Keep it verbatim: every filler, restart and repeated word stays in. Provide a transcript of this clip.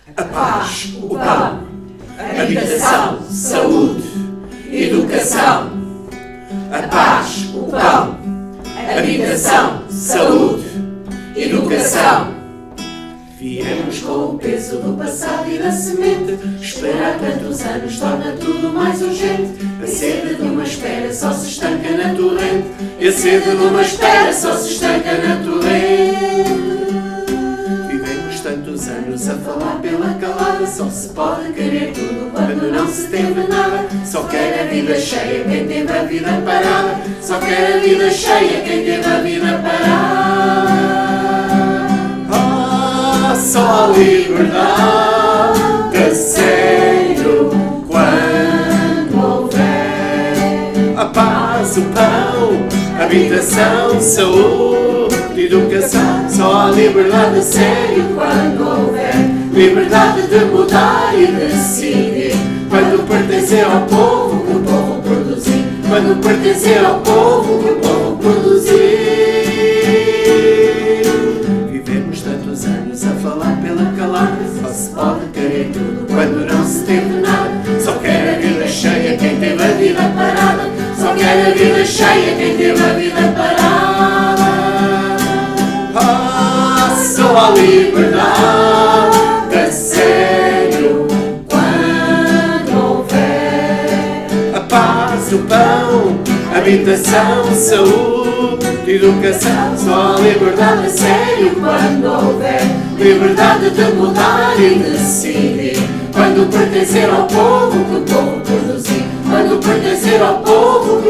a paz, o pão, habitação, saúde, educação. A paz, o pão, habitação, saúde, educação. Viemos com o peso do passado e da semente. Esperar tantos anos torna tudo mais urgente. A sede de uma espera só se estanca na torrente. E a sede de uma espera só se estanca na torrente. Vivemos tantos anos a falar pela calada. Só se pode querer tudo quando não se teve nada. Só quer a vida cheia quem teve a vida parada. Só quer a vida cheia quem teve a vida parada. Só a liberdade a sério quando houver a paz, o pão, habitação, saúde, educação. Só a liberdade a sério quando houver liberdade de mudar e decidir. Quando pertencer ao povo que o povo produzir. Quando pertencer ao povo que o povo produzir. A falar pela calada, só se pode querer tudo quando não se teve nada. Só quer a vida cheia quem teve a vida parada. Só quer a vida cheia quem teve a vida parada. Ah, só a liberdade a sério quando houver a paz, o pão, habitação, saúde, educação. Só a liberdade a sério quando houver liberdade de mudar e decidir. Quando pertencer ao povo que o povo produzir. Quando pertencer ao povo